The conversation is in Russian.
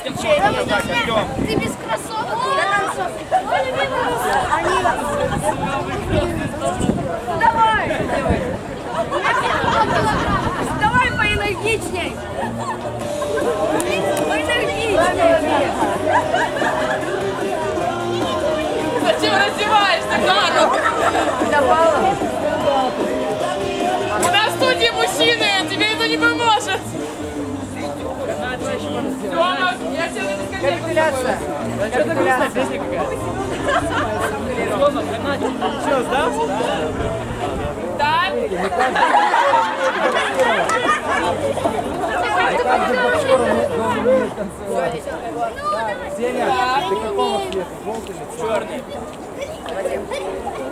Ты без кроссовок? Давай! Давай поэнергичней! Поэнергичней! Зачем раздеваешься, Карл? Давала. У нас в студии мужчины, тебе это не поможет. Тёма, я тебе на дискотеку. Капитуляция. Песня какая? Что, сдался? Да? Сеня, ты какого цвета? Желтый или черный?